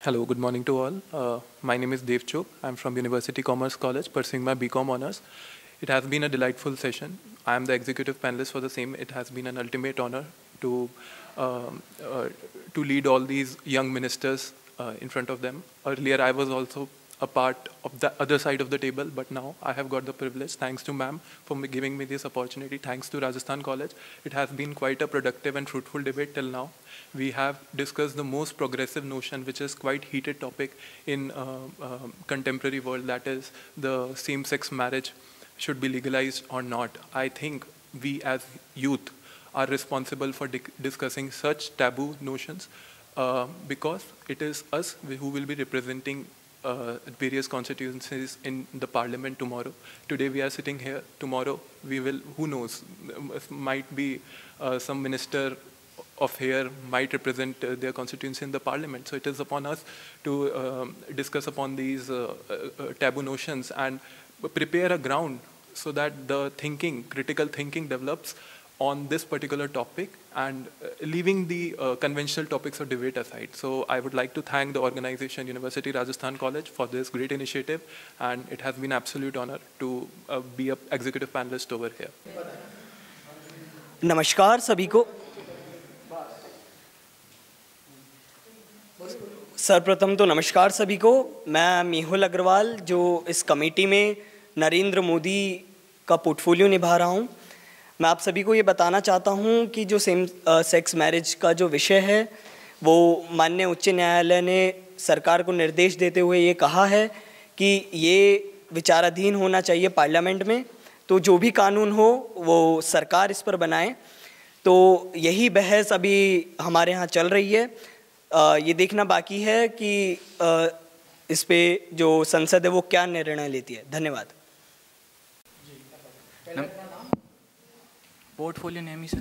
Hello, good morning to all. My name is Dev Chop. I'm from University Commerce College, pursuing my BCom honors. It has been a delightful session. I am the executive panelist for the same. It has been an ultimate honor to um, uh, to lead all these young ministers in front of them. Earlier, I was also a part of the other side of the table, but now I have got the privilege. Thanks to ma'am for giving me this opportunity. Thanks to Rajasthan College. It has been quite a productive and fruitful debate till now. We have discussed the most progressive notion, which is quite heated topic in contemporary world, that is the same-sex marriage should be legalized or not. I think we as youth are responsible for discussing such taboo notions because it is us who will be representing various constituencies in the parliament tomorrow. Today we are sitting here. Tomorrow we will, who knows, might be some minister of here might represent their constituency in the parliament. So it is upon us to discuss upon these taboo notions and prepare a ground so that the thinking, critical thinking develops on this particular topic and leaving the conventional topics of debate aside. So I would like to thank the organization University Rajasthan College for this great initiative, and it has been absolute honor to be an executive panelist over here. नमस्कार सभी को। सर्वप्रथम तो नमस्कार सभी को। मैं मेहुल अग्रवाल जो इस कमेटी में नरेंद्र मोदी का पोर्टफोलियो निभा रहा हूँ। मैं आप सभी को ये बताना चाहता हूँ कि जो सेम सेक्स मैरिज का जो विषय है वो माननीय उच्च न्यायालय ने सरकार को निर्देश देते हुए ये कहा है कि ये विचाराधीन होना चाहिए पार्लियामेंट में, तो जो भी कानून हो वो सरकार इस पर बनाए। तो यही बहस अभी हमारे यहाँ चल रही है। ये देखना बाकी है कि इस पे जो संसद है वो क्या निर्णय लेती है। धन्यवाद। पोर्टफोलियो नेम ही सर।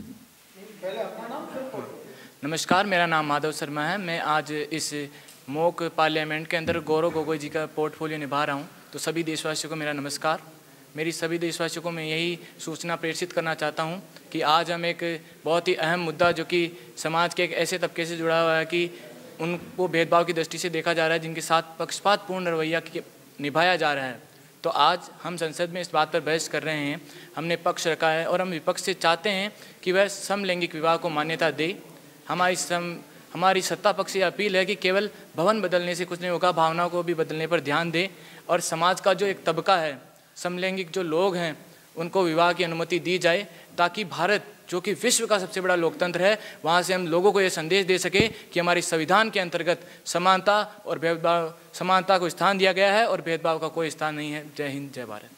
नमस्कार, मेरा नाम माधव शर्मा है। मैं आज इस मॉक पार्लियामेंट के अंदर गौरव गोगोई जी का पोर्टफोलियो निभा रहा हूं। तो सभी देशवासियों को मेरा नमस्कार। मेरी सभी देशवासियों को मैं यही सूचना प्रेषित करना चाहता हूं कि आज हम एक बहुत ही अहम मुद्दा जो कि समाज के एक ऐसे तबके से जुड़ा हुआ है कि उनको भेदभाव की दृष्टि से देखा जा रहा है, जिनके साथ पक्षपातपूर्ण रवैया निभाया जा रहा है। तो आज हम संसद में इस बात पर बहस कर रहे हैं। हमने पक्ष रखा है और हम विपक्ष से चाहते हैं कि वह समलैंगिक विवाह को मान्यता दे। हमारी सत्ता पक्ष से अपील है कि केवल भवन बदलने से कुछ नहीं होगा, भावनाओं को भी बदलने पर ध्यान दे और समाज का जो एक तबका है, समलैंगिक जो लोग हैं, उनको विवाह की अनुमति दी जाए, ताकि भारत जो कि विश्व का सबसे बड़ा लोकतंत्र है, वहाँ से हम लोगों को ये संदेश दे सके कि हमारे संविधान के अंतर्गत समानता और भेदभाव, समानता को स्थान दिया गया है और भेदभाव का कोई स्थान नहीं है। जय हिंद, जय Bharat.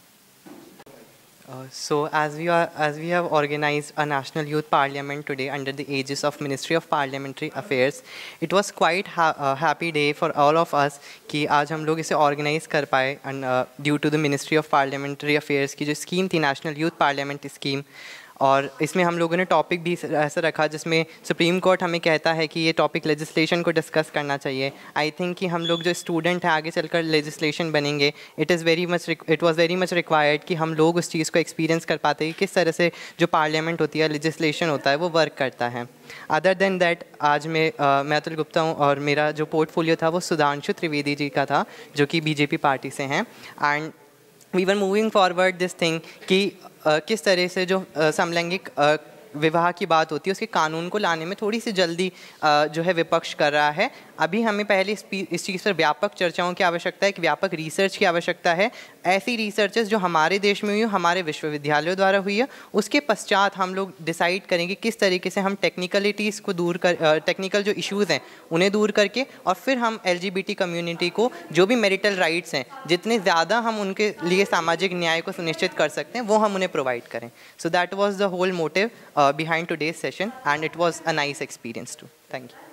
So as we have organized a national youth parliament today under the aegis of Ministry of Parliamentary Affairs, it was quite a happy day for all of us कि आज हम लोग इसे organize कर पाए and due to the Ministry of Parliamentary Affairs की जो scheme थी National Youth Parliament स्कीम, और इसमें हम लोगों ने टॉपिक भी ऐसा रखा जिसमें सुप्रीम कोर्ट हमें कहता है कि ये टॉपिक लेजिस्लेशन को डिस्कस करना चाहिए। आई थिंक कि हम लोग जो स्टूडेंट हैं आगे चलकर लेजिस्लेशन बनेंगे, it was very much required कि हम लोग उस चीज़ को एक्सपीरियंस कर पाते हैं कि किस तरह से जो पार्लियामेंट होती है, लेजिस्लेशन होता है, वो वर्क करता है। अदर देन दैट आज मैं अतुल गुप्ता हूँ और मेरा जो पोर्टफोलियो था वो सुधांशु त्रिवेदी जी का था जो कि बीजेपी पार्टी से हैं। And we were moving forward this thing कि किस तरह से जो समलैंगिक विवाह की बात होती है उसके कानून को लाने में थोड़ी सी जल्दी जो है विपक्ष कर रहा है। अभी हमें पहले इस चीज़ पर व्यापक चर्चाओं की आवश्यकता है, एक व्यापक रिसर्च की आवश्यकता है। ऐसी रिसर्चेस जो हमारे देश में हुई हो, हमारे विश्वविद्यालयों द्वारा हुई है, उसके पश्चात हम लोग डिसाइड करेंगे किस तरीके से हम टेक्निकलिटीज़ को दूर कर, टेक्निकल जो इश्यूज़ हैं उन्हें दूर करके, और फिर हम LGBT कम्युनिटी को जो भी मैरिटल राइट्स हैं, जितने ज़्यादा हम उनके लिए सामाजिक न्याय को सुनिश्चित कर सकते हैं वो हम उन्हें प्रोवाइड करें। So that was the whole motive behind today's session and it was a nice experience too. Thank you.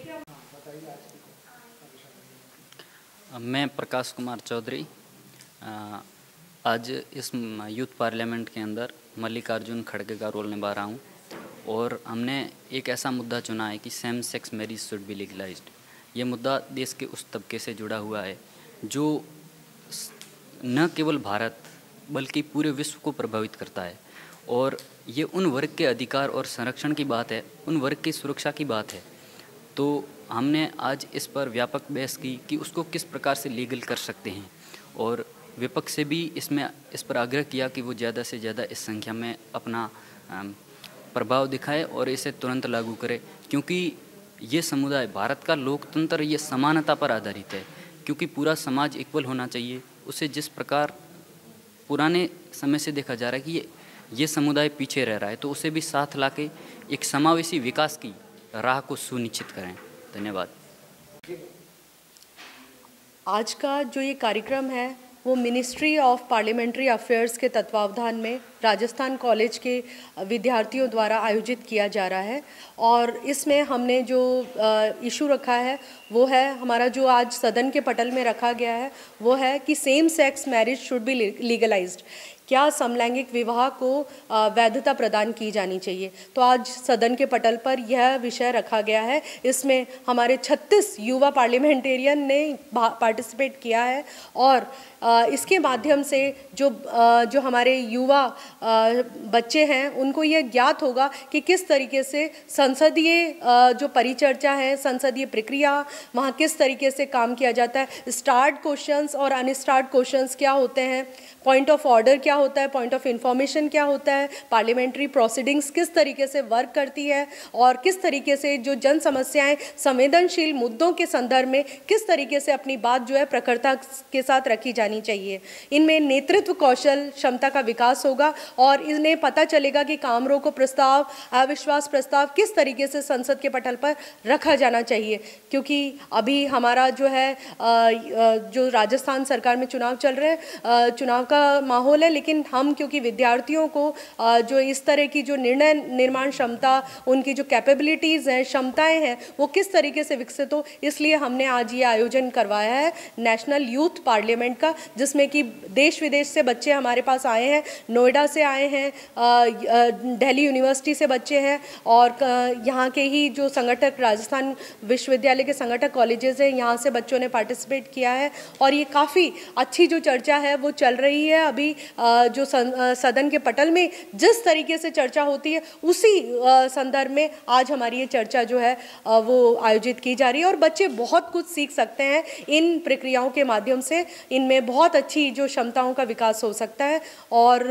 मैं प्रकाश कुमार चौधरी आज इस यूथ पार्लियामेंट के अंदर मल्लिकार्जुन खड़गे का रोल निभा रहा हूँ और हमने एक ऐसा मुद्दा चुना है कि same sex marriage should be legalised. ये मुद्दा देश के उस तबके से जुड़ा हुआ है जो न केवल भारत बल्कि पूरे विश्व को प्रभावित करता है और ये उन वर्ग के अधिकार और संरक्षण की बात है, उन वर्ग की सुरक्षा की बात है तो हमने आज इस पर व्यापक बहस की कि उसको किस प्रकार से लीगल कर सकते हैं, और विपक्ष से भी इस पर आग्रह किया कि वो ज़्यादा से ज़्यादा इस संख्या में अपना प्रभाव दिखाए और इसे तुरंत लागू करे, क्योंकि ये समुदाय, भारत का लोकतंत्र ये समानता पर आधारित है, क्योंकि पूरा समाज इक्वल होना चाहिए। उसे जिस प्रकार पुराने समय से देखा जा रहा है कि ये समुदाय पीछे रह रहा है, तो उसे भी साथ लाके एक समावेशी विकास की राह को सुनिश्चित करें। धन्यवाद। आज का जो ये कार्यक्रम है वो मिनिस्ट्री ऑफ पार्लियामेंट्री अफेयर्स के तत्वावधान में राजस्थान कॉलेज के विद्यार्थियों द्वारा आयोजित किया जा रहा है, और इसमें हमने जो इशू रखा है वो है, हमारा जो आज सदन के पटल में रखा गया है वो है कि same sex marriage should be legalised. क्या समलैंगिक विवाह को वैधता प्रदान की जानी चाहिए। तो आज सदन के पटल पर यह विषय रखा गया है। इसमें हमारे 36 युवा पार्लियामेंटेरियन ने पार्टिसिपेट किया है, और इसके माध्यम से जो हमारे युवा बच्चे हैं उनको यह ज्ञात होगा कि किस तरीके से संसदीय जो परिचर्चा है, संसदीय प्रक्रिया, वहाँ किस तरीके से काम किया जाता है, स्टार्ट क्वेश्चंस और अनस्टार्ट क्वेश्चंस क्या होते हैं, पॉइंट ऑफ ऑर्डर क्या होता है, पॉइंट ऑफ इंफॉर्मेशन क्या होता है, पार्लियामेंट्री प्रोसीडिंग्स किस तरीके से वर्क करती है, और किस तरीके से जो जन समस्याएं संवेदनशील मुद्दों के संदर्भ में किस तरीके से अपनी बात जो है प्रखरता के साथ रखी जानी चाहिए। इनमें नेतृत्व कौशल क्षमता का विकास होगा, और इन्हें पता चलेगा कि काम रोको प्रस्ताव, अविश्वास प्रस्ताव किस तरीके से संसद के पटल पर रखा जाना चाहिए। क्योंकि अभी हमारा जो है जो राजस्थान सरकार में चुनाव चल रहे हैं, चुनाव का माहौल है, लेकिन हम क्योंकि विद्यार्थियों को जो इस तरह की जो निर्णय निर्माण क्षमता, उनकी जो कैपेबिलिटीज़ हैं, क्षमताएं हैं, वो किस तरीके से विकसित हो, इसलिए हमने आज ये आयोजन करवाया है नेशनल यूथ पार्लियामेंट का, जिसमें कि देश विदेश से बच्चे हमारे पास आए हैं, नोएडा से आए हैं, दिल्ली यूनिवर्सिटी से बच्चे हैं, और यहाँ के ही जो संगठक राजस्थान विश्वविद्यालय के संगठक कॉलेजेस हैं, यहाँ से बच्चों ने पार्टिसिपेट किया है। और ये काफ़ी अच्छी जो चर्चा है वो चल रही है। अभी जो सदन के पटल में जिस तरीके से चर्चा होती है उसी संदर्भ में आज हमारी ये चर्चा जो है वो आयोजित की जा रही है, और बच्चे बहुत कुछ सीख सकते हैं इन प्रक्रियाओं के माध्यम से। इनमें बहुत अच्छी जो क्षमताओं का विकास हो सकता है। और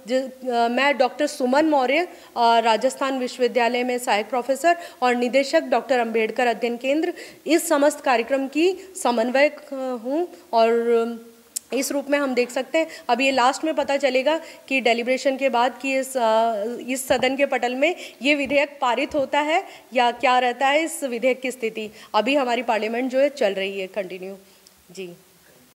मैं डॉक्टर सुमन मौर्य, राजस्थान विश्वविद्यालय में सहायक प्रोफेसर और निदेशक डॉक्टर अंबेडकर अध्ययन केंद्र, इस समस्त कार्यक्रम की समन्वयक हूँ। और इस रूप में हम देख सकते हैं, अब ये लास्ट में पता चलेगा कि डेलिब्रेशन के बाद कि इस सदन के पटल में ये विधेयक पारित होता है या क्या रहता है इस विधेयक की स्थिति। अभी हमारी पार्लियामेंट जो है चल रही है कंटिन्यू। जी।